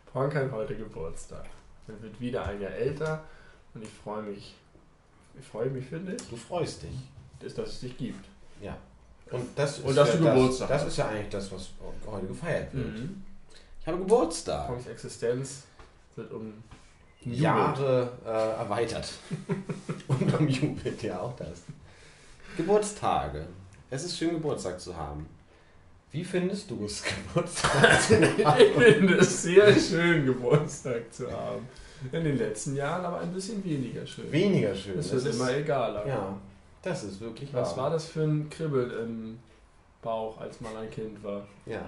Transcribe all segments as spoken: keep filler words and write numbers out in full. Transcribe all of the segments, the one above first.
Frank hat heute Geburtstag. Er wird wieder ein Jahr älter und ich freue mich. Ich freue mich, finde ich. Du freust dich. Ist, dass es dich gibt. Ja. Und das ist, und dass ja du Geburtstag das, hast. das ist ja eigentlich das, was heute gefeiert wird. Mhm. Ich habe Geburtstag. Franks Existenz wird um Jahre äh, erweitert. Und umjubelt, ja auch das. Geburtstage. Es ist schön, Geburtstag zu haben. Wie findest du es, Geburtstag zu haben? Ich finde es sehr schön, Geburtstag zu haben. In den letzten Jahren aber ein bisschen weniger schön. Weniger schön. Es wird das immer ist, egaler. Ja, das ist wirklich Was wahr. war das für ein Kribbeln im Bauch, als man ein Kind war? Ja.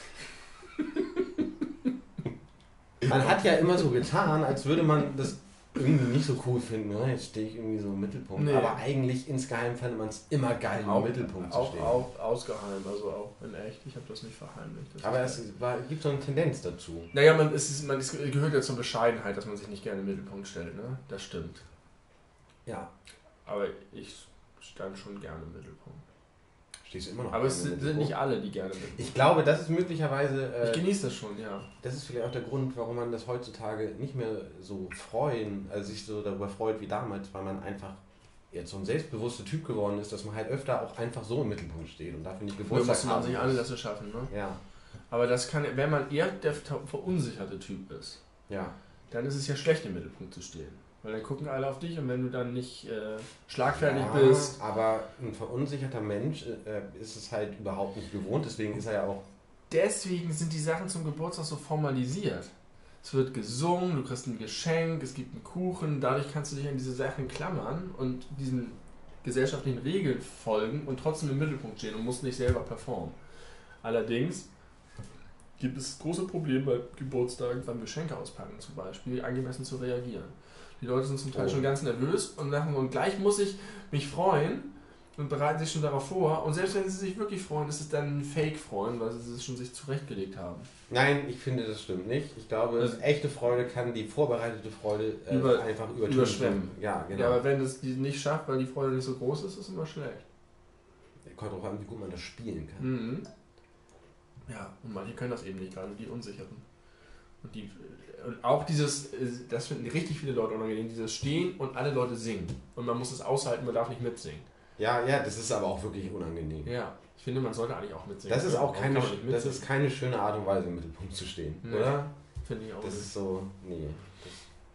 Man hat ja immer so getan, als würde man das irgendwie nicht so cool finden. Ne? Jetzt stehe ich irgendwie so im Mittelpunkt. Nee. Aber eigentlich insgeheim fand man es immer geil, im Auch, Mittelpunkt zu auch, stehen. auch ausgeheim, also auch in echt. Ich habe das nicht verheimlicht. Das Aber ist es war, gibt so eine Tendenz dazu. Naja, man, es, ist, man es gehört ja zur Bescheidenheit, dass man sich nicht gerne im Mittelpunkt stellt, ne? Das stimmt. Ja. Aber ich stand schon gerne im Mittelpunkt. Stehst du immer noch Aber es im sind, sind Mittelpunkt? nicht alle, die gerne im Mittelpunkt Ich glaube, das ist möglicherweise... Äh, Ich genieße das schon, ja. Das ist vielleicht auch der Grund, warum man das heutzutage nicht mehr so freuen, also sich so darüber freut wie damals, weil man einfach jetzt so ein selbstbewusster Typ geworden ist, dass man halt öfter auch einfach so im Mittelpunkt steht. Und da finde ich Da Geburtstag muss man haben sich muss. Anlässe schaffen, ne? Ja, Aber das kann, wenn man eher der verunsicherte Typ ist, ja. dann ist es ja schlecht, im Mittelpunkt zu stehen. Weil dann gucken alle auf dich und wenn du dann nicht äh, schlagfertig ja, bist. aber ein verunsicherter Mensch äh, ist es halt überhaupt nicht gewohnt, deswegen ist er ja auch... Deswegen sind die Sachen zum Geburtstag so formalisiert. Es wird gesungen, du kriegst ein Geschenk, es gibt einen Kuchen, dadurch kannst du dich an diese Sachen klammern und diesen gesellschaftlichen Regeln folgen und trotzdem im Mittelpunkt stehen und musst nicht selber performen. Allerdings gibt es große Probleme bei Geburtstagen, beim Geschenke auspacken zum Beispiel, angemessen zu reagieren. Die Leute sind zum Teil Oh. schon ganz nervös und sagen, und gleich muss ich mich freuen und bereiten sich schon darauf vor. Und selbst wenn sie sich wirklich freuen, ist es dann ein Fake-Freuen, weil sie es schon sich zurechtgelegt haben. Nein, ich finde, das stimmt nicht. Ich glaube, Also- echte Freude kann die vorbereitete Freude äh, Über- einfach übertönen. überschwemmen. Ja, genau. Ja, aber wenn es die nicht schafft, weil die Freude nicht so groß ist, ist es immer schlecht. Kommt drauf an, wie gut man das spielen kann. Mhm. Ja, und manche können das eben nicht, gerade die Unsicheren. Und, die, und auch dieses, das finden richtig viele Leute unangenehm, dieses Stehen und alle Leute singen. Und man muss es aushalten, man darf nicht mitsingen. Ja, ja, das ist aber auch wirklich unangenehm. Ja, ich finde, man sollte eigentlich auch mitsingen. Das ist auch Warum keine, kann man nicht das mitsingen? ist keine schöne Art und Weise, im Mittelpunkt zu stehen, Nee. oder? Finde ich auch Das nicht. ist so, nee. Das,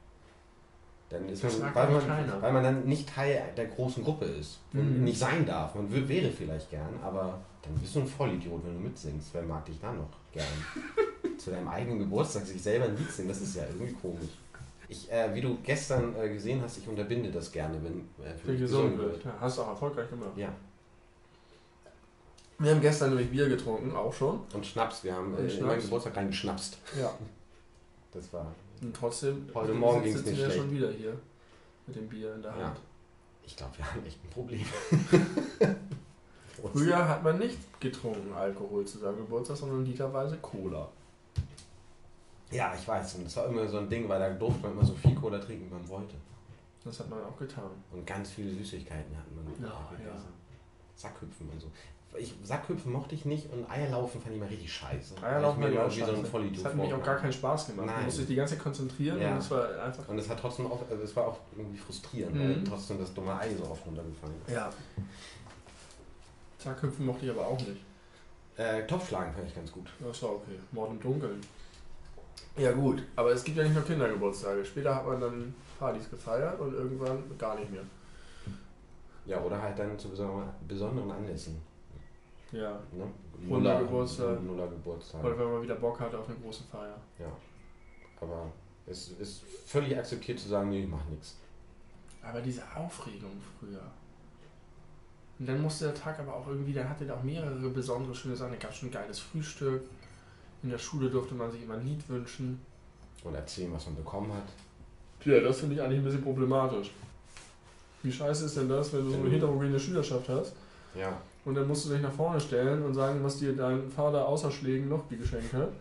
dann ist Das man, mag weil, auch man keiner. weil man dann nicht Teil der großen Gruppe ist und Mhm. nicht sein darf. Man wür- wäre vielleicht gern, aber dann bist du ein Vollidiot, wenn du mitsingst. Wer mag dich da noch gern? Zu deinem eigenen Geburtstag sich selber ein Lied singen, das ist ja irgendwie komisch. Ich, äh, wie du gestern äh, gesehen hast, ich unterbinde das gerne, wenn äh, Wie gesungen wird. Ja, hast du auch erfolgreich gemacht. Ja, Wir haben gestern nämlich Bier getrunken, auch schon. und Schnaps. Wir haben Und äh, in Schnaps. meinen Geburtstag reingeschnapst. Ja. Das war... Und trotzdem Heute Morgen ging's sitzen nicht wir schlecht. schon wieder hier mit dem Bier in der Ja. Hand. Ich glaube, wir haben echt ein Problem. Früher hat man nicht getrunken Alkohol zu seinem Geburtstag, sondern literweise Cola. Ja, ich weiß. Und das war immer so ein Ding, weil da durfte man immer so viel Cola trinken, wie man wollte. Das hat man auch getan. Und ganz viele Süßigkeiten hat man Ja, gegessen. ja. Sackhüpfen und so. Ich, Sackhüpfen mochte ich nicht und Eierlaufen fand ich mal richtig scheiße. Eierlaufen Weil ich mir war immer auch wie so ein scheiße. Vollidiot Das hat nämlich auch gar vorkam. keinen Spaß gemacht. Nein. Man musste sich die ganze Zeit konzentrieren Ja. und es war einfach... Und es hat trotzdem auch, also es war auch irgendwie frustrierend, Mhm. weil trotzdem das dumme Ei so oft runtergefallen ist. Ja. Zackhüpfen mochte ich aber auch nicht. Äh, Topfschlagen fand ich ganz gut. Das war okay. Mord im Dunkeln. Ja gut, aber es gibt ja nicht nur Kindergeburtstage. Später hat man dann Partys gefeiert und irgendwann gar nicht mehr. Ja, oder halt dann zu besonderen, besonderen Anlässen. Ja. Ne? Runder Geburtstag. Nuller Geburtstag. Oder wenn man wieder Bock hatte auf eine große Feier. Ja. Aber es ist völlig akzeptiert zu sagen, nee, ich mach nichts. Aber diese Aufregung früher. Und dann musste der Tag aber auch irgendwie, dann hatte der auch mehrere besondere schöne Sachen. Da gab es schon ein geiles Frühstück. In der Schule durfte man sich immer ein Lied wünschen. Und erzählen, was man bekommen hat. Ja, das finde ich eigentlich ein bisschen problematisch. Wie scheiße ist denn das, wenn du so eine heterogene Schülerschaft hast Ja. und dann musst du dich nach vorne stellen und sagen, was dir dein Vater außer Schlägen noch geschenkt hat?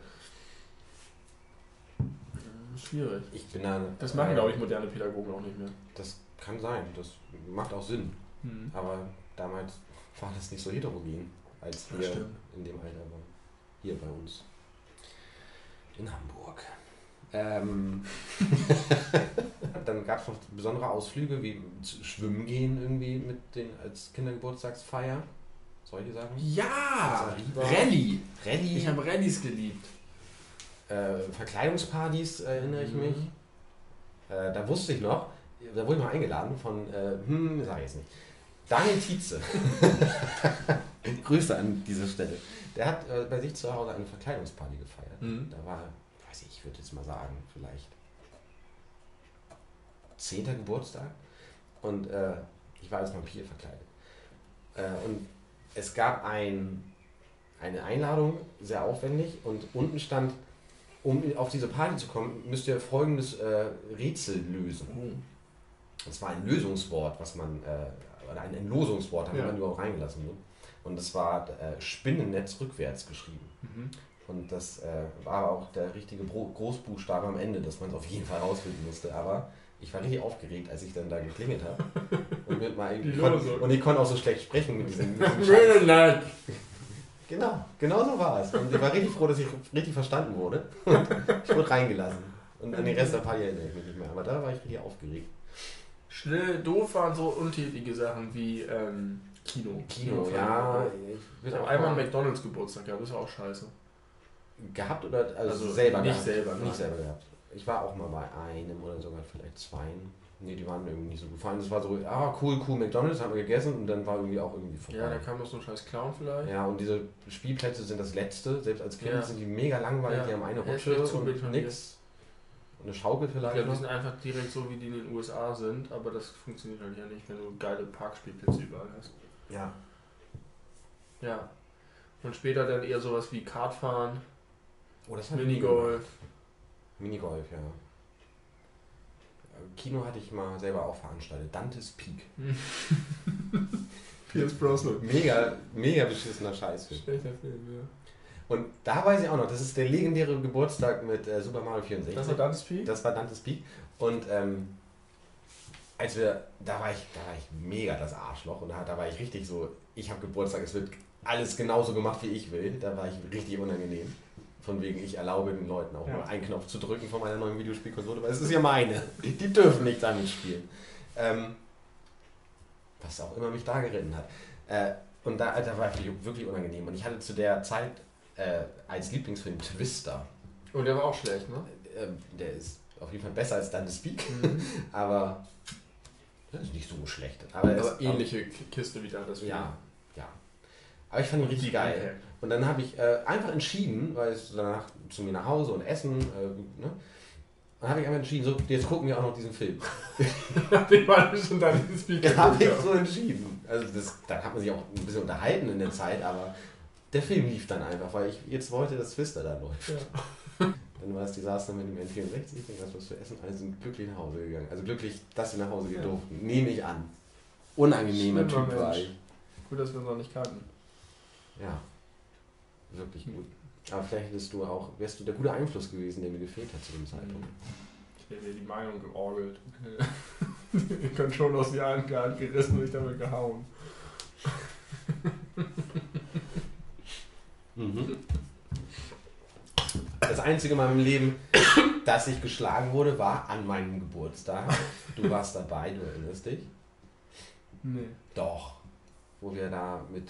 Schwierig. Ich bin dann. Das machen, äh, glaube ich, moderne Pädagogen auch nicht mehr. Das kann sein, das macht auch Sinn. Hm. Aber damals war das nicht so heterogen, als Das wir stimmt. in dem Alter waren. Hier bei uns. In Hamburg. Ähm, dann gab es noch besondere Ausflüge, wie schwimmen gehen irgendwie mit den als Kindergeburtstagsfeier. Solche Sachen. Ja! Sariba. Rallye! Rallye. Ich habe Rallyes geliebt. Äh, Verkleidungspartys erinnere ich Mhm. mich. Äh, da wusste ich noch, da wurde ich mal eingeladen von, äh, hm, sag ich jetzt nicht, Daniel Tietze. Grüße an dieser Stelle. Der hat äh, bei sich zu Hause eine Verkleidungsparty gefeiert. Mhm. Da war, weiß ich, ich würde jetzt mal sagen, vielleicht zehnter Geburtstag. Und äh, ich war als Vampir verkleidet. Äh, und es gab ein, eine Einladung, sehr aufwendig, und unten stand, um auf diese Party zu kommen, müsst ihr folgendes äh, Rätsel lösen. Oh. Das war ein Lösungswort, was man, äh, oder ein Entlosungswort, haben Ja. wir überhaupt reingelassen. Ne? Und das war äh, Spinnennetz rückwärts geschrieben. Mhm. Und das äh, war auch der richtige Bro- Großbuchstabe am Ende, dass man es auf jeden Fall rausfinden musste. Aber ich war richtig aufgeregt, als ich dann da geklingelt habe. Und, mit meinem- Die ich kon- Losung. und ich konnte auch so schlecht sprechen mit diesem, mit diesem Scheiß. Really? Genau, genau so war es. Und ich war richtig froh, dass ich richtig verstanden wurde. Und ich wurde reingelassen. Und an den Rest der Party erinnere ich mich nicht mehr. Aber da war ich richtig aufgeregt. Schnell, doof waren so untätige Sachen wie ähm, Kino. Kino, ja. Ich Ich bin habe auch einmal einen mal McDonalds Geburtstag gehabt, das ist auch scheiße. gehabt oder also, Also selber nicht gehabt? selber, nein. Nicht selber gehabt. Ich war auch mal bei einem oder sogar vielleicht zweien. Nee, die waren irgendwie nicht so gefallen. Das war so, ah cool, cool, McDonalds haben wir gegessen und dann war irgendwie auch irgendwie vorbei. Ja, da kam noch so ein scheiß Clown vielleicht. Ja, und diese Spielplätze sind das Letzte. Selbst als Kind Ja. sind die mega langweilig. Ja. Die haben eine Ja, ist Rutsche echt zu und billig von nix. Und eine Schaukel Ich vielleicht glaube, die noch. sind einfach direkt so, wie die in den U S A sind, aber das funktioniert halt ja nicht, wenn du geile Parkspielplätze überall hast. Ja. Ja. Und später dann eher sowas wie Kartfahren, Oh, das hab ich nie gemacht. Minigolf. Minigolf, ja. Kino hatte ich mal selber auch veranstaltet. Dante's Peak. Pierce Brosnan. Mega, mega beschissener Scheißfilm. Schlechter Film, ja. Und da weiß ich auch noch, das ist der legendäre Geburtstag mit äh, Super Mario vierundsechzig. Das war Dante's Peak? Das war Dante's Peak. Und ähm, als wir, da war ich, da war ich mega das Arschloch und da, da war ich richtig so, ich habe Geburtstag, es wird alles genauso gemacht, wie ich will. Da war ich richtig unangenehm. Von wegen, ich erlaube den Leuten auch Ja. mal einen Knopf zu drücken von meiner neuen Videospielkonsole, weil es ist ja meine. Die dürfen nicht damit spielen. Ähm, was auch immer mich da geritten hat. Äh, und da, da war ich wirklich unangenehm. Und ich hatte zu der Zeit äh, als Lieblingsfilm Twister. Oh, der war auch schlecht, ne? Äh, der ist auf jeden Fall besser als Dante's Peak, Mhm. aber das ist nicht so schlecht. Aber, es, Aber ähnliche Kiste wie Dante's Peak. Ja, ja. Aber ich fand ihn richtig geil. Und dann habe ich äh, einfach entschieden, weil es danach zu mir nach Hause und Essen, äh, ne? Dann habe ich einfach entschieden, so, jetzt gucken wir auch noch diesen Film. Den war schon Dante's Peak. Da habe ich so entschieden. Also das, da hat man sich auch ein bisschen unterhalten in der Zeit, aber der Film lief dann einfach, weil ich jetzt wollte, dass Twister da läuft. Ja. Dann war das Desaster mit dem N vierundsechzig, dann gab es was zu essen, alle sind glücklich nach Hause gegangen. Also glücklich, dass sie nach Hause gehen Ja. durften. Nehme ich an. Unangenehmer Schlimmer Typ war Mensch. ich. Gut, dass wir uns noch nicht kannten. Ja, wirklich gut. Aber vielleicht hättest du auch, wärst du der gute Einfluss gewesen, der mir gefehlt hat zu dem Zeitpunkt. Ich hätte mir die Meinung georgelt. Ihr könnt schon aus die Hand gerissen und ich damit gehauen. Mhm. Das einzige Mal im Leben, dass ich geschlagen wurde, war an meinem Geburtstag. Du warst dabei, du erinnerst dich? Nee. Doch. Wo wir da mit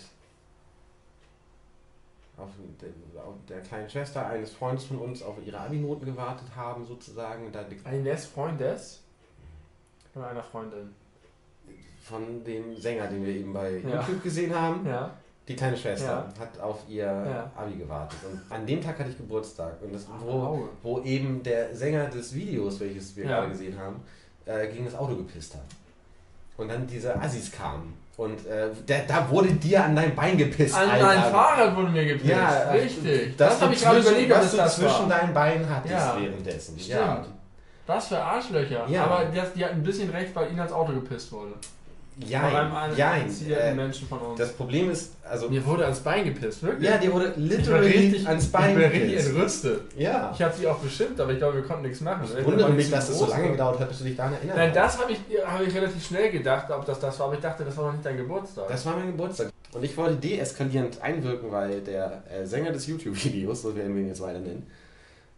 auf, den, auf der kleinen Schwester eines Freundes von uns auf ihre Abi-Noten gewartet haben, sozusagen. Und da Eines Freundes? Oder einer Freundin? von dem Sänger, den wir eben bei Ja. YouTube gesehen haben. Ja. Die kleine Schwester Ja. hat auf ihr Ja. Abi gewartet. Und an dem Tag hatte ich Geburtstag. Und das, wo, Auge. wo eben der Sänger des Videos, welches wir Ja. gerade gesehen haben, äh, gegen das Auto gepisst hat. Und dann diese Assis kamen. Und äh, der, da wurde dir an dein Bein gepisst, An Alter. mein Fahrrad wurde mir gepisst. Ja, Richtig. Das, Das, habe du ich gerade zwischen- überlegt, was was du das zwischen war. deinen Beinen hattest Ja. währenddessen. Stimmt. Ja. Was für Arschlöcher. Ja. Aber das, die hatten ein bisschen recht, weil ihnen ans Auto gepisst wurde. Von Jein, einem jein. anzieherten Äh, Menschen von uns. das Problem ist, also... Mir wurde ans Bein gepisst, wirklich. Ja, dir wurde ich war literally richtig, ans Bein ich war richtig gepisst. entrüstet. Ja. Ich habe sie auch beschimpft, aber ich glaube, wir konnten nichts machen. Ich wundere mich, dass das so lange gedauert hat, bis du dich daran erinnert Nein, hast. das habe ich, hab ich relativ schnell gedacht, ob das das war, aber ich dachte, das war noch nicht dein Geburtstag. Das war mein Geburtstag. Und ich wollte deeskalierend einwirken, weil der äh, Sänger des YouTube-Videos, so werden wir ihn jetzt weiter nennen,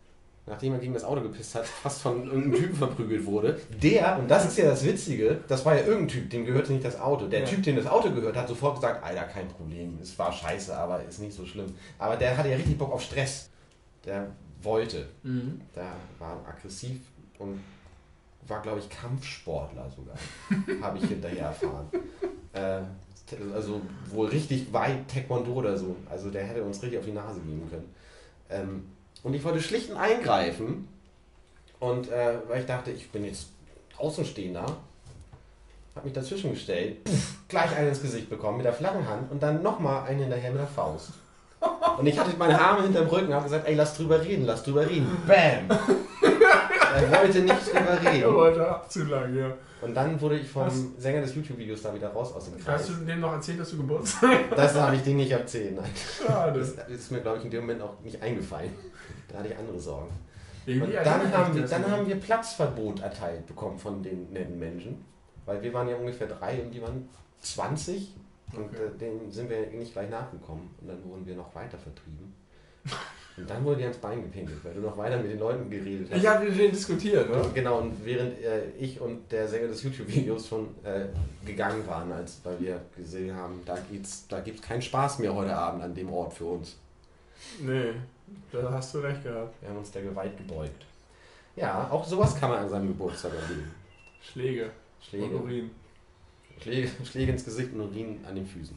nachdem er gegen das Auto gepisst hat, fast von irgendeinem Typen verprügelt wurde. Der, und das ist ja das Witzige, das war ja irgendein Typ, dem gehörte nicht das Auto. Der ja. Typ, dem das Auto gehört, hat sofort gesagt, Alter, kein Problem, es war scheiße, aber ist nicht so schlimm. Aber der hatte ja richtig Bock auf Stress. Der wollte. Mhm. Der war aggressiv und war, glaube ich, Kampfsportler sogar. Habe ich hinterher erfahren. Äh, also wohl richtig weit Taekwondo oder so. Also der hätte uns richtig auf die Nase geben können. Ähm, und ich wollte schlicht eingreifen. Und äh, weil ich dachte, ich bin jetzt Außenstehender, habe mich dazwischen gestellt, pff, gleich einen ins Gesicht bekommen mit der flachen Hand und dann nochmal einen hinterher mit der Faust. Und ich hatte meine Arme hinterm Rücken und habe gesagt, ey, lass drüber reden, lass drüber reden. Bam! Er wollte nicht drüber reden. Er wollte zu lang, ja. Und dann wurde ich vom Was? Sänger des YouTube-Videos da wieder raus aus dem Kreis. Hast du dem noch erzählt, dass du Geburtstag hast? Das habe ich dir nicht erzählt, nein. Schade. Das ist mir, glaube ich, in dem Moment auch nicht eingefallen. Da hatte ich andere Sorgen. Irgendwie und dann, haben wir, dann haben wir Platzverbot erteilt bekommen von den netten Menschen. Weil wir waren ja ungefähr drei und die waren zwanzig. Und okay. äh, denen sind wir nicht gleich nachgekommen. Und dann wurden wir noch weiter vertrieben. Und dann wurde dir ans Bein gepinkelt, weil du noch weiter mit den Leuten geredet hast. Ich habe mit denen diskutiert, ne? Genau, und während äh, ich und der Sänger des YouTube-Videos schon äh, gegangen waren, als weil wir gesehen haben, da gibt's, da gibt's keinen Spaß mehr heute Abend an dem Ort für uns. Nee, da hast du recht gehabt. Wir haben uns der Gewalt gebeugt. Ja, auch sowas kann man an seinem Geburtstag erleben. Schläge. Schläge. Und Urin. Schläge, Schläge ins Gesicht und Urin an den Füßen.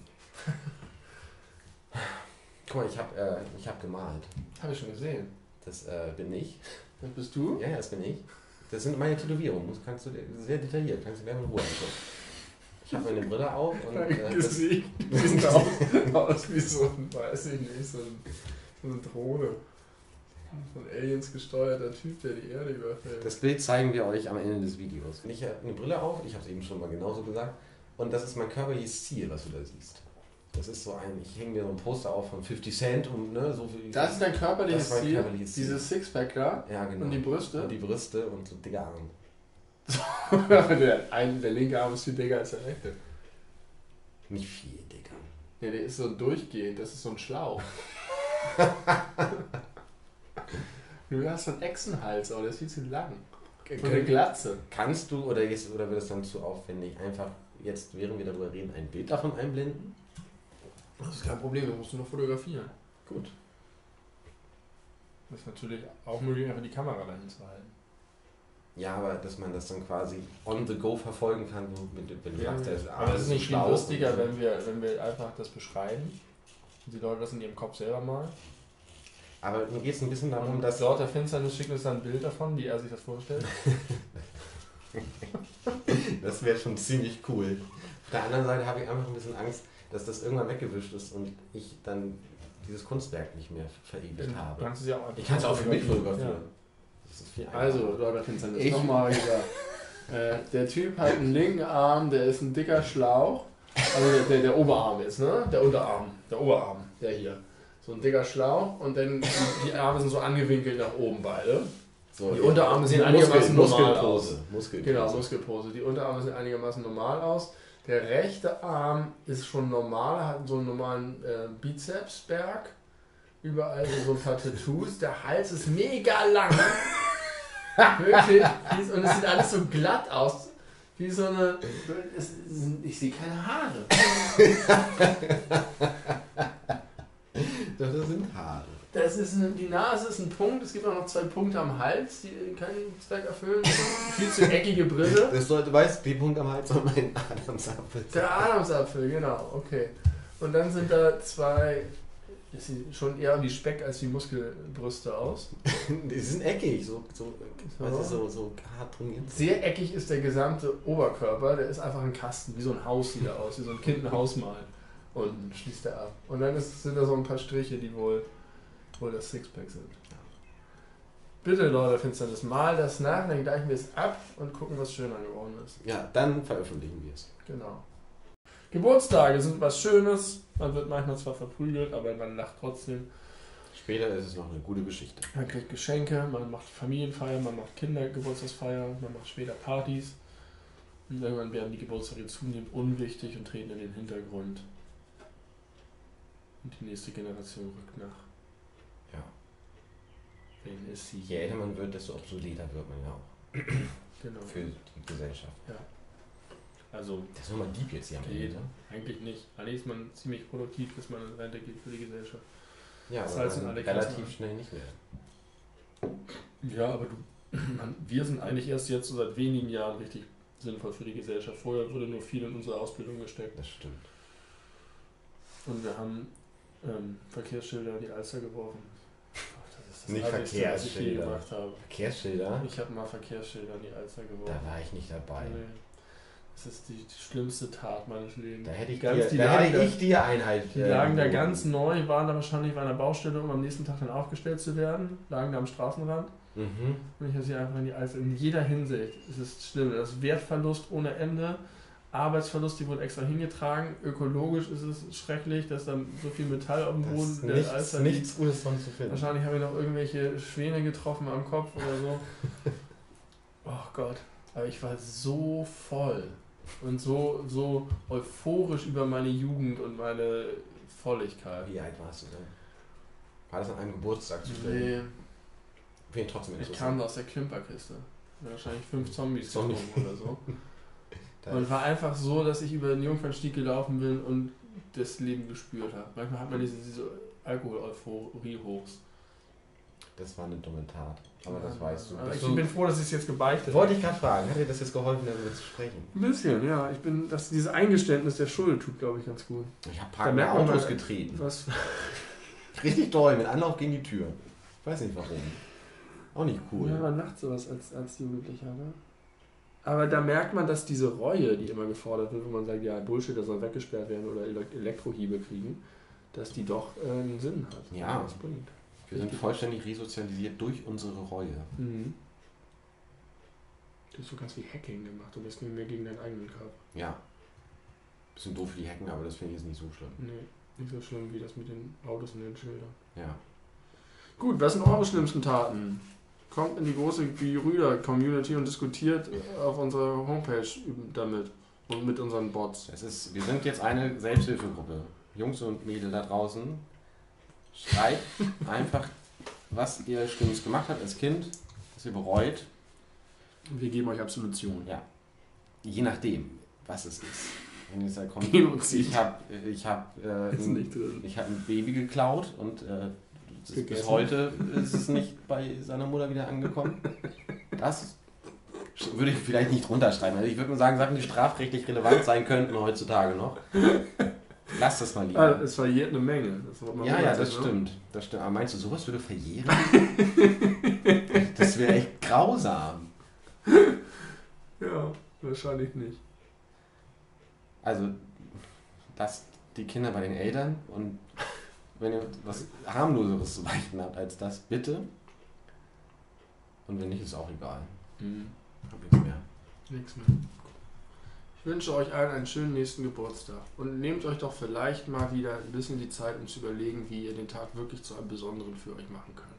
Guck mal, ich habe äh, ich hab gemalt. Habe ich schon gesehen. Das äh, bin ich. Das bist du? Ja, ja, das bin ich. Das sind meine Tätowierungen. Das kannst du sehr detailliert. Kannst du gerne in Ruhe anschauen. Ich habe meine Brille auf und Dein äh, Gesicht sieht aus, aus wie so ein, weiß ich nicht, so, ein, so eine Drohne. Von Aliens gesteuerter Typ, der die Erde überfällt. Das Bild zeigen wir euch am Ende des Videos. Ich habe eine Brille auf, ich habe es eben schon mal genauso gesagt. Und das ist mein körperliches Ziel, was du da siehst. Das ist so ein, ich hänge mir so ein Poster auf von fifty Cent und ne, so viel. Das ist dein körperliches, das Ziel, körperliches Ziel, dieses Sixpack da? Ja, genau. Und die Brüste? Und die Brüste und so dicke Arme. der, ein, der linke Arm ist viel dicker als der rechte. Nicht viel dicker. Ja, der ist so durchgehend, das ist so ein Schlauch. Du hast so einen Echsenhals, aber der ist viel zu lang. Und eine Glatze. Kannst du, oder, jetzt, oder wird es dann zu aufwendig, einfach jetzt, während wir darüber reden, ein Bild davon einblenden? Das ist kein Problem, das musst du nur fotografieren. Gut. Das ist natürlich auch möglich, einfach die Kamera dahin zu halten. Ja, aber dass man das dann quasi on the go verfolgen kann, wenn du ja, sagst, ja. Aber es ist nicht viel lustiger, wenn wir, wenn wir einfach das beschreiben und die Leute das in ihrem Kopf selber malen. Aber mir geht es ein bisschen darum, dass... Lord der Finsternis schickt uns dann ein Bild davon, wie er sich das vorstellt. Das wäre schon ziemlich cool. Auf der anderen Seite habe ich einfach ein bisschen Angst, dass das irgendwann weggewischt ist und ich dann dieses Kunstwerk nicht mehr verewigt habe. Kannst du ja auch ich kann es auch für mich fotografieren. Ja. Das ist viel also, Lord der Finsternis, nochmal wieder. äh, der Typ hat einen linken Arm, der ist ein dicker Schlauch. Also der, der, der Oberarm ist, ne? Der Unterarm. Der Oberarm, der hier. So ein dicker Schlauch und dann die, die Arme sind so angewinkelt nach oben beide. So, die Unterarme sehen einigermaßen Muskel, normal aus. Muskelpose. Genau, Muskelpose. Die Unterarme sehen einigermaßen normal aus. Der rechte Arm ist schon normal, hat so einen normalen äh, Bizepsberg. Überall so ein paar Tattoos. Der Hals ist mega lang. Wirklich. Und es sieht alles so glatt aus. Wie so eine... Es, ich sehe keine Haare. Das sind Haare. Das ist eine, die Nase ist ein Punkt, es gibt auch noch zwei Punkte am Hals, die keinen Zweck erfüllen. Viel zu eckige Brille. Das sollte, weißt du, die Punkte am Hals soll mein Adamsapfel. Der Adamsapfel, genau, okay. Und dann sind da zwei, das sieht schon eher wie Speck als wie Muskelbrüste aus. Die sind eckig, so, so, so. so, so hart trainiert. Sehr eckig ist der gesamte Oberkörper, der ist einfach ein Kasten, wie so ein Haus sieht er aus, wie so ein Kind ein Haus malt. Und schließt er ab. Und dann ist, sind da so ein paar Striche, die wohl, wohl das Sixpack sind. Ja. Bitte, Leute, Finsternis, mal das nach, dann gleichen wir es ab und gucken, was schöner geworden ist. Ja, dann veröffentlichen wir es. Genau. Geburtstage sind was Schönes. Man wird manchmal zwar verprügelt, aber man lacht trotzdem. Später ist es noch eine gute Geschichte. Man kriegt Geschenke, man macht Familienfeiern, man macht Kindergeburtstagsfeiern, man macht später Partys. Und irgendwann werden die Geburtstage zunehmend unwichtig und treten in den Hintergrund. Und die nächste Generation rückt nach. Ja. Wen ist sie? Je älter man wird, desto obsoleter wird man ja auch. Genau. Für die Gesellschaft. Ja. Also, Das ist nochmal deep jetzt hier am nee, Ende. eigentlich nicht. Eigentlich ist man ziemlich produktiv, bis man in Rente geht für die Gesellschaft. Ja, Das aber heißt, dann alle relativ Klassen- schnell nicht mehr. Ja, aber du, man, wir sind eigentlich erst jetzt so seit wenigen Jahren richtig sinnvoll für die Gesellschaft. Vorher wurde nur viel in unsere Ausbildung gesteckt. Das stimmt. Und wir haben ähm, Verkehrsschilder in die Alster geworfen. Das ist das Nicht Einzigste, was ich je Verkehrsschilder. gemacht habe. Verkehrsschilder? Ich habe mal Verkehrsschilder in die Alster geworfen. Da war ich nicht dabei. Nee. Das ist die, die schlimmste Tat meines Lebens. Da hätte ich Ganz- dir, die da lagen hätte da- ich dir Einheit. Die äh, lagen da geboten. ganz neu, waren da wahrscheinlich bei einer Baustelle, um am nächsten Tag dann aufgestellt zu werden, lagen da am Straßenrand. Mhm. Und ich habe sie einfach in die Alster. In jeder Hinsicht ist es schlimm. Das ist Wertverlust ohne Ende, Arbeitsverlust, die wurden extra hingetragen. Ökologisch ist es schrecklich, dass dann so viel Metall auf dem Das Boden ist der nichts, Alster liegt. nichts Gutes von zu finden. Wahrscheinlich habe ich noch irgendwelche Schwäne getroffen am Kopf oder so. Oh Gott. Aber ich war so voll und so, so euphorisch über meine Jugend und meine Volligkeit. Wie alt warst du denn? War das an einem Geburtstag zu Nee, Finde ich trotzdem ich interessant. kam da aus der Klimperkiste. Wahrscheinlich fünf Zombies Zombie. getrunken oder so. Da Und war einfach so, dass ich über den Jungfernstieg gelaufen bin und das Leben gespürt habe. Manchmal hat man diese, diese Alkohol-Euphorie-Hochs. Das war eine dumme Tat. Aber das weißt du. Aber Bist ich du bin froh, dass ich es jetzt gebeichtet wollte ich gerade fragen, hat dir das jetzt geholfen, darüber zu sprechen? Ein bisschen, ja. Ich bin, dass dieses Eingeständnis der Schuld tut, glaube ich, ganz gut. Ich habe Da parkende merkt man Autos mal- getreten. Was? Richtig doll, mit Anlauf gegen die Tür. Ich weiß nicht warum. Auch nicht cool. Ja, man macht sowas als, als Jugendlicher, ne? Aber da merkt man, dass diese Reue, die immer gefordert wird, wo man sagt, ja, Bullshit, das soll weggesperrt werden oder Ele- Elektrohiebe kriegen, dass die doch äh, einen Sinn hat. Ja. Was bringt. Wir sind vollständig resozialisiert durch unsere Reue. Mhm. Du hast so ganz wie Hacking gemacht und das ging mir gegen deinen eigenen Körper. Ja. Bisschen doof für die Hacken, aber das finde ich jetzt nicht so schlimm. Nee, nicht so schlimm wie das mit den Autos und den Schildern. Ja. Gut, was sind eure schlimmsten Taten? Kommt in die große Brüder-Community und diskutiert auf unserer Homepage damit und mit unseren Bots. Es ist, wir sind jetzt eine Selbsthilfegruppe. Jungs und Mädel da draußen, schreibt einfach, was ihr Schlimmes gemacht habt als Kind, was ihr bereut. Wir geben euch Absolution. Ja. Je nachdem, was es ist. Wenn ihr sagt, komm, Genozid. ich habe ich hab, äh, Ist ein, nicht drin. ich hab ein Baby geklaut und äh, das ist bis Gegessen. heute ist es nicht bei seiner Mutter wieder angekommen. Das würde ich vielleicht nicht runterschreiben. Also ich würde nur sagen, Sachen, die strafrechtlich relevant sein könnten heutzutage noch. Lass das mal lieber. Ah, es verjährt eine Menge. Das wird man Ja, ja, wundert das sich, ne? stimmt. Das stimmt. Aber meinst du, sowas würde verjähren? Das wäre echt grausam. Ja, wahrscheinlich nicht. Also, lasst die Kinder bei den Eltern und wenn ihr was harmloseres zu beichten habt als das, bitte. Und wenn nicht, ist auch egal. Mhm. Hab nichts mehr. Nichts mehr. Ich wünsche euch allen einen schönen nächsten Geburtstag und nehmt euch doch vielleicht mal wieder ein bisschen die Zeit, um zu überlegen, wie ihr den Tag wirklich zu einem besonderen für euch machen könnt.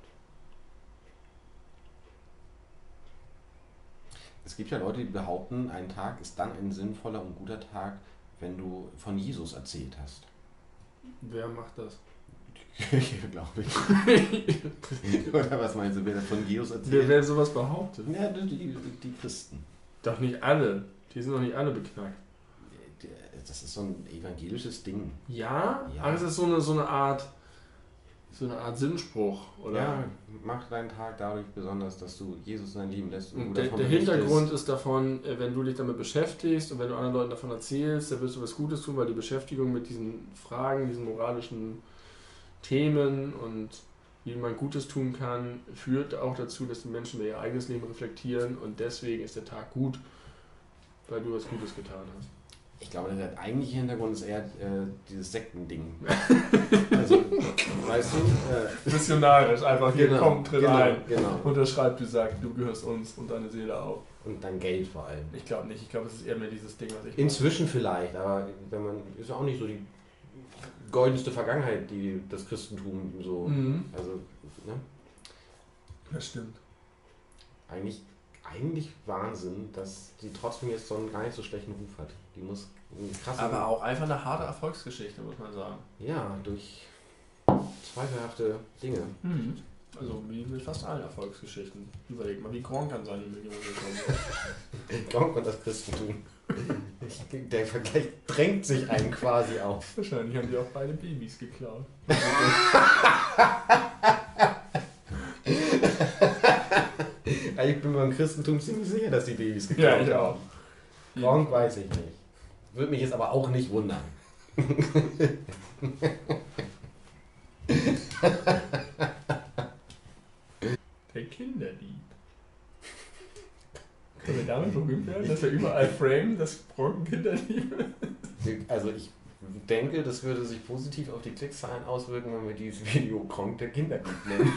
Es gibt ja Leute, die behaupten, ein Tag ist dann ein sinnvoller und guter Tag, wenn du von Jesus erzählt hast. Wer macht das? Die Kirche, glaube ich. Oder was meinst du, wer von Jesus Wer, erzählt? wer sowas behauptet? Ja, die, die Christen. Doch nicht alle. Die sind doch nicht alle beknackt. Das ist so ein evangelisches Ding. Ja? Ja. Aber es ist so eine, so eine Art so eine Art Sinnspruch, oder? Ja, mach deinen Tag dadurch besonders, dass du Jesus in dein Leben lässt. Und, Und du der, davon der berichtest. Hintergrund ist davon, äh, wenn du dich damit beschäftigst und wenn du anderen Leuten davon erzählst, dann wirst du was Gutes tun, weil die Beschäftigung mit diesen Fragen, diesen moralischen Themen und wie man Gutes tun kann, führt auch dazu, dass die Menschen ihr eigenes Leben reflektieren und deswegen ist der Tag gut, weil du was Gutes getan hast. Ich glaube, der eigentliche Hintergrund ist eher äh, dieses Sektending. Also, weißt du? Äh, Missionarisch, einfach hier genau, komm, tritt genau, ein. genau. Unterschreib, du sagst, du gehörst uns und deine Seele auch. Und dann Geld vor allem. Ich glaube nicht, ich glaube, es ist eher mehr dieses Ding, was ich Inzwischen vielleicht, aber wenn man ist ja auch nicht so die goldenste Vergangenheit, die das Christentum so. Mhm. Also, ne? Das stimmt. Eigentlich, eigentlich Wahnsinn, dass die trotzdem jetzt so einen gar nicht so schlechten Ruf hat. Die muss einen krassen. Aber auch einfach eine harte Erfolgsgeschichte, muss man sagen. Ja, durch zweifelhafte Dinge. Mhm. Also wie mit fast allen Erfolgsgeschichten. Überleg mal, wie Gronk an seine Millionen gekommen ist. Gronk und das Christentum. Ich, der Vergleich drängt sich einem quasi auf. Wahrscheinlich haben die auch beide Babys geklaut. Ich bin beim Christentum ziemlich sicher, dass die Babys geklaut Ja, haben. ich auch. Gronk weiß ich nicht. Würde mich jetzt aber auch nicht wundern. Der Kinderdieb. Können wir damit berühmt werden, dass wir überall framen, dass Gronk ein Kinderdieb ist? Also ich denke, das würde sich positiv auf die Klickzahlen auswirken, wenn wir dieses Video Gronk der Kinderdieb nennen.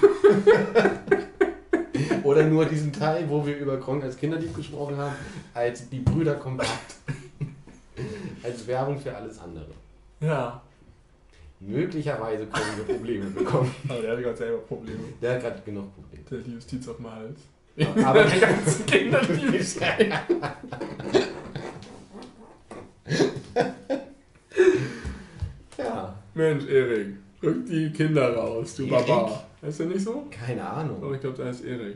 Oder nur diesen Teil, wo wir über Gronk als Kinderdieb gesprochen haben, als die Brüder kompakt. Als Werbung für alles andere. Ja. Möglicherweise können wir Probleme bekommen. Aber der hat gerade selber Probleme. Der hat gerade genug Probleme. Der hat die Justiz auf dem Hals. Aber die ganzen Kinderdiebe. Ja. Mensch, Erik, rück die Kinder raus, du Erik? Baba. Heißt der nicht so? Keine Aber Ahnung. ich glaube, der heißt Erik.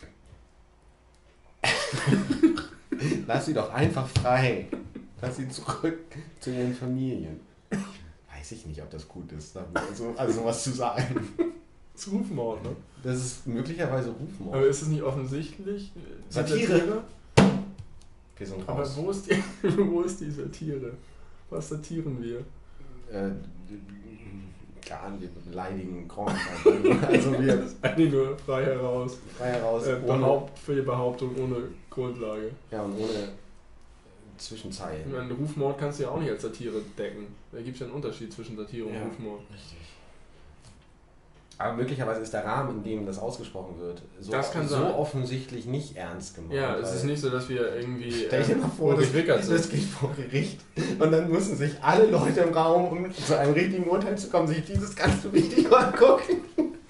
Lass sie doch einfach frei. Lass sie zurück zu ihren Familien. Weiß ich nicht, ob das gut ist, also, also sowas zu sagen. Das ist Rufmord, ne? Das ist möglicherweise Rufmord. Aber ist es nicht offensichtlich? äh, Satire? Wir sind Aber raus. wo ist, die, wo ist die Satire? Was satiren wir? Äh, gar nicht, wir beleidigen Gronk. Also wir Das ist eigentlich nur frei heraus. frei heraus, Äh, ohne, behaupt, für die Behauptung ohne Grundlage. ja, und ohne Zwischenzeilen. Ich meine, Rufmord kannst du ja auch nicht als Satire decken. Da gibt es ja einen Unterschied zwischen Satire und Ja. Rufmord. Richtig. Aber möglicherweise ist der Rahmen, in dem das ausgesprochen wird, so, Das kann so sein. offensichtlich nicht ernst gemeint. Ja, es weil- ist nicht so, dass wir irgendwie Stell dir mal vor, Ulrich das, Wickert das sind. geht vor Gericht und dann müssen sich alle Leute im Raum, um zu einem richtigen Urteil zu kommen, sich dieses ganze Video angucken.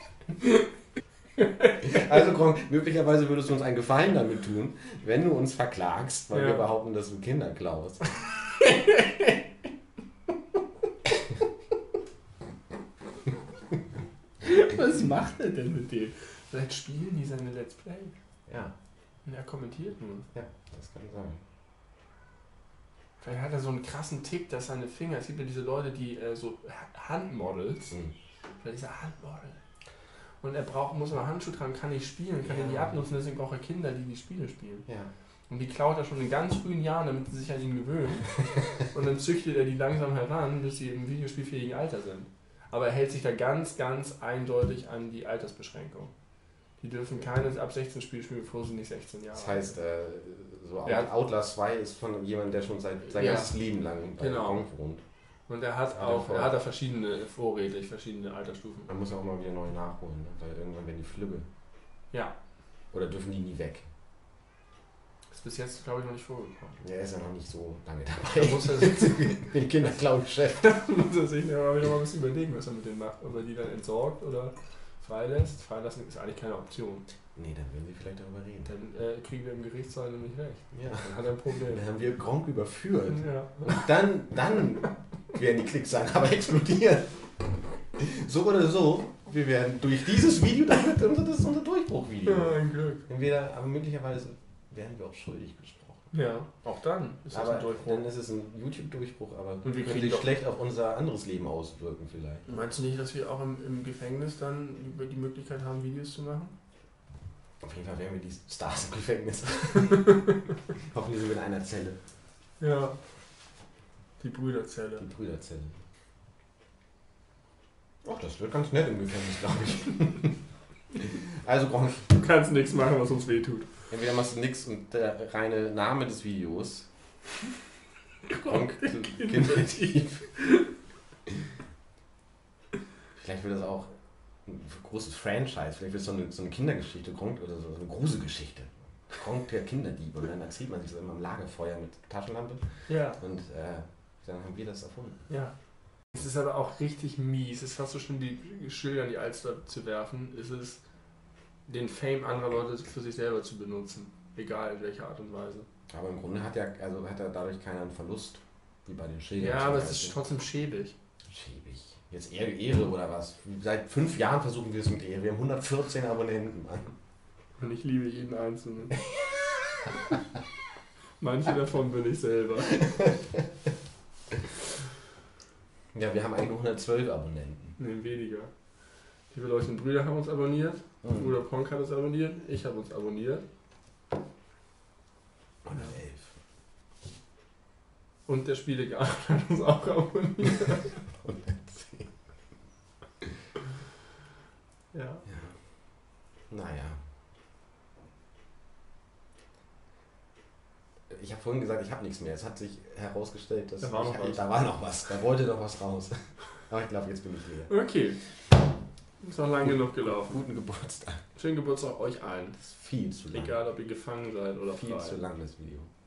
Also Gronk, möglicherweise würdest du uns einen Gefallen damit tun, wenn du uns verklagst, weil Ja. wir behaupten, dass du Kinder klaust. Was macht er denn mit dem? Vielleicht spielen die seine Let's Play. Ja, Und er kommentiert nur. ja, das kann sein. Vielleicht hat er so einen krassen Tick, dass seine Finger, es gibt ja diese Leute, die äh, so Ha- Handmodels, Hm. vielleicht ist er Handmodel. Und er braucht, muss immer Handschuhe tragen, kann nicht spielen, kann Ja. ihn nie abnutzen, deswegen braucht er Kinder, die die Spiele spielen. Ja. Und die klaut er schon in ganz frühen Jahren, damit sie sich an ihn gewöhnen. Und dann züchtet er die langsam heran, bis sie im videospielfähigen Alter sind. Aber er hält sich da ganz, ganz eindeutig an die Altersbeschränkung. Die dürfen keine ab sechzehn Spiele spielen, bevor sie nicht sechzehn Jahre Das heißt, äh, so Out- Ja. Outlast zwei ist von jemandem, der schon seit sein Ja. ganzes Leben lang bei Genau. Gronk wohnt. Und er hat Ja, auch, voll. er hat da verschiedene, vorrätig, verschiedene Altersstufen. Man muss ja auch mal wieder neu nachholen, ne? Weil irgendwann werden die Flügge. Ja, Oder dürfen die nie weg? ist bis jetzt, glaube ich, noch nicht vorgekommen. Er ist ja noch nicht so lange Da dabei. muss er sich, Den Kinderklau-Chef. muss er sich aber noch mal ein bisschen überlegen, was er mit denen macht. Ob er die dann entsorgt oder freilässt. Freilassen ist eigentlich keine Option. Nee, dann werden wir vielleicht darüber reden. Dann äh, kriegen wir im Gerichtssaal nämlich recht. Ja. Dann hat er ein Problem. Dann haben wir Gronk überführt. Ja. Und dann, dann werden die Klickzahlen aber explodieren. So oder so, wir werden durch dieses Video, das wird unser, das ist unser Durchbruchvideo. Ja, ein Glück. Entweder, aber möglicherweise werden wir auch schuldig gesprochen. Ja, auch dann ist das Aber ein Durchbruch. dann ist es ein YouTube-Durchbruch, aber Und wir könnte kriegen sich doch- schlecht auf unser anderes Leben auswirken vielleicht. Meinst du nicht, dass wir auch im, im Gefängnis dann über die Möglichkeit haben, Videos zu machen? Auf jeden Fall wären wir die Stars im Gefängnis. Hoffentlich sind wir in einer Zelle. Ja. Die Brüderzelle. Die Brüderzelle. Ach, das wird ganz nett im Gefängnis, glaube ich. Also Gronk, Du kannst nichts machen, was uns wehtut. entweder machst du nix und der reine Name des Videos. Gronk, Kinderdieb. Vielleicht wird das auch ein großes Franchise, vielleicht wird es so eine, so eine Kindergeschichte, Gronk oder so, so eine Gruselgeschichte. Gronk der Kinderdieb und dann erzählt man sich das immer am Lagerfeuer mit Taschenlampe Ja. und äh, dann haben wir das erfunden. Ja. Es ist aber auch richtig mies. Es ist fast so schlimm, die Schilder in die Alster zu werfen. Es ist, den Fame anderer Leute für sich selber zu benutzen. Egal in welcher Art und Weise. Aber im Grunde hat ja, also hat er dadurch keinen Verlust, wie bei den Schildern. Ja, zum aber es Beispiel. ist trotzdem schäbig. Schäbig. Jetzt Ehre, Ehre oder was? Seit fünf Jahren versuchen wir es mit Ehre. Wir haben hundertvierzehn Abonnenten, Mann. Und ich liebe jeden Einzelnen. Manche davon bin ich selber. Ja, wir haben eigentlich nur hundertzwölf Abonnenten. Nee, weniger. Die beleuchten Brüder haben uns abonniert. Mhm. Bruder Ponk hat uns abonniert. Ich habe uns abonniert. hundertelf. Und der Spielegarten hat uns auch abonniert. hundertzehn. Ja. Ja. Naja. Ich habe vorhin gesagt, ich habe nichts mehr. Es hat sich herausgestellt, dass Da war noch ich, was. da war noch was. Da wollte noch was raus. Aber ich glaube, jetzt bin ich leer. Okay. Ist noch lange genug gelaufen. Guten Geburtstag. Schönen Geburtstag euch allen. Das ist viel zu lang. Egal, ob ihr gefangen seid oder Viel frei. zu lang, das Video.